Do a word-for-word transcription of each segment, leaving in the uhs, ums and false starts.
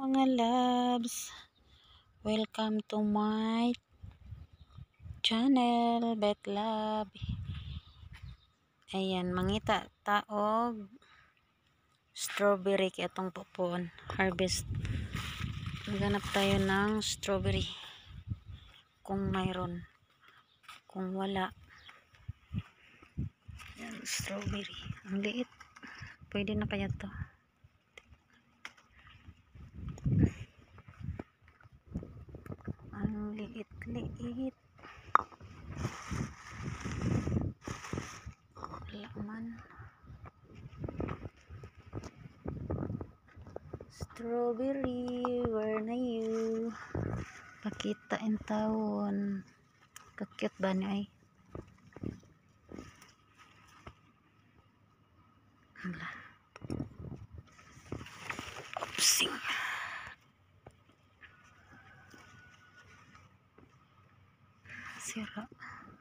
mga loves, welcome to my channel Bet Love. Ayan, mangita taog strawberry kaya itong pupon harvest. Maghanap tayo ng strawberry kung mayroon, kung wala. Ayan, strawberry ang liit, pwede na kaya to. Ang liit-liit. Wala man. Strawberry, where na you? Pakita in taon. Kakit ba niya ay? Hala. Opsing. Sira.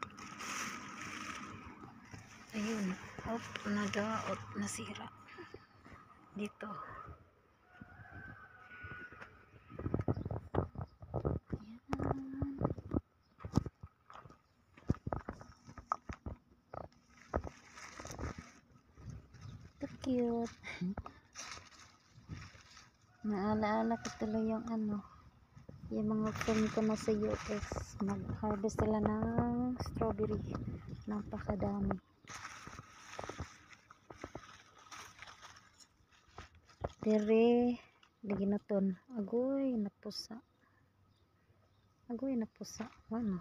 Ayun. Op, nadaot, nasira. Dito. Ayan. Ito cute. Naalaala ko tuloy yung ano, yung mga friend ko na sa U S, mag-harvest sila ng strawberry. Napakadami. Dire, liginaton. Agoy, napusa. Agoy, napusa. Ano?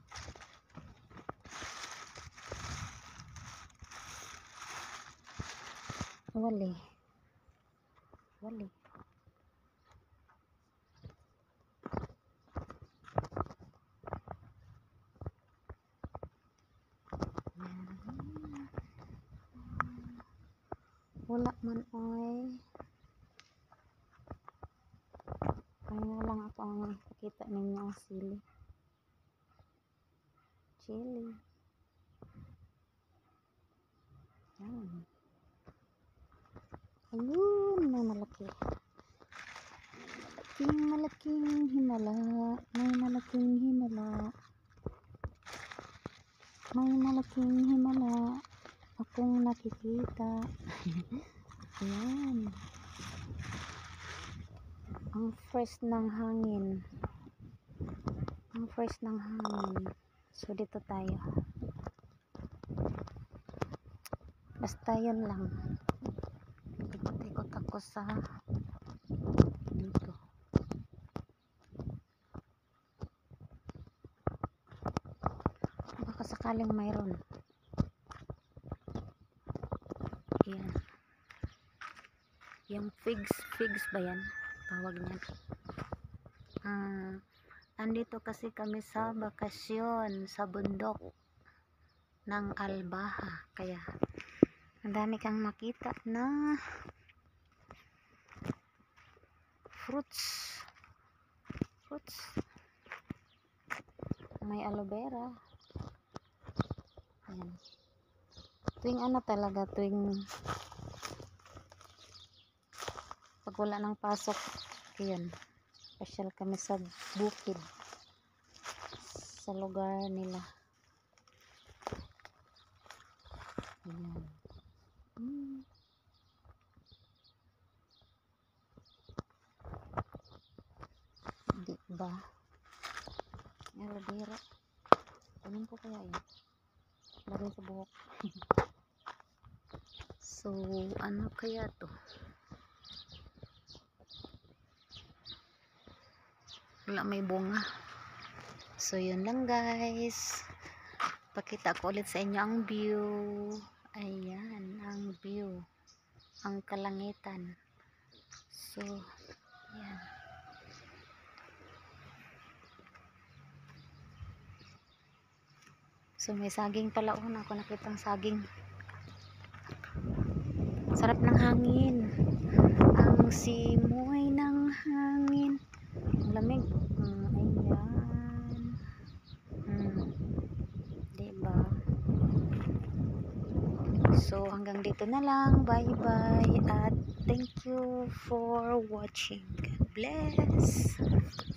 Wali. Wali. Wala man ay. Kaya lang ako ang nakikita ninyo ang sili. Chili. Yan. Ayun, may malaki. Malaking malaking himala. May malaking himala. May malaking himala. Akong nakikita. Ayan. Ang fresh ng hangin. Ang fresh ng hangin. So dito tayo. Basta yun lang. Ikot-ikot ako sa dito. Baka sakaling mayroon. Ayan. Yung figs, figs ba yan? Tawag niya. Ah, andito kasi kami sa bakasyon sa bundok ng Albaha. Kaya ang dami kang makita na fruits. Fruits. May aloe vera. Ayan. Tuwing ano talaga, tuwing pag wala ng pasok, ayan, special kami sa bukid, sa lugar nila. Ayan. Hmm. Di ba? Aloe vera. Ganun ko kaya yun. Lagay sa buhok. So, ano kaya to? Wala, may bunga. So yun lang guys, pakita ko ulit sa inyo ang view. Ayan ang view, ang kalangitan. So ayan. So may saging pala. Una ako nakitang saging. Sarap ng hangin, ang simoy ng hangin, ang lamig. Hmm, ayan. Hmm. Diba? So hanggang dito na lang. Bye bye at thank you for watching. God bless. bless.